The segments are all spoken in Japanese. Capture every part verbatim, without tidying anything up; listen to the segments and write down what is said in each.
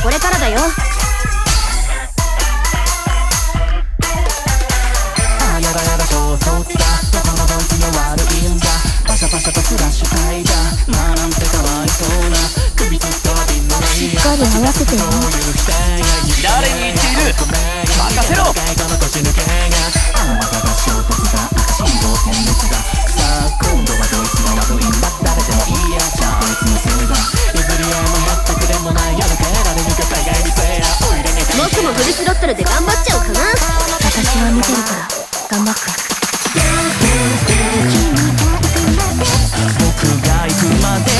これからだよ。 あやだやだ衝突だ、どこのどいつが悪いんだ。パシャパシャとフラッシュタイだ、まあなんてかわいそうな。首つったビンのライン、 しっかり合わせてよ。 誰に言っている、任せろ。 僕もフルスロットルで頑張っちゃおうかな。私は見てるから頑張って。 僕が行くまで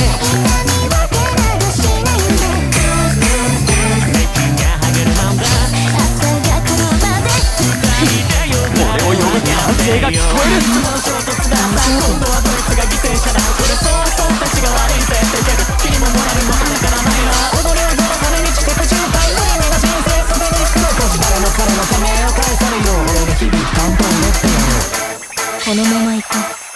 俺を呼ぶ歓声が聞こえる。 今度はドイツが犠牲者だ。これそうそうたちが悪いぜ。君ももらえるのはなからないな。踊りをどう金にチケット渋滞、無意味な人生それに苦労こし誰の彼の金を返されよ。俺が日々担当になってやる。 このまま行こう。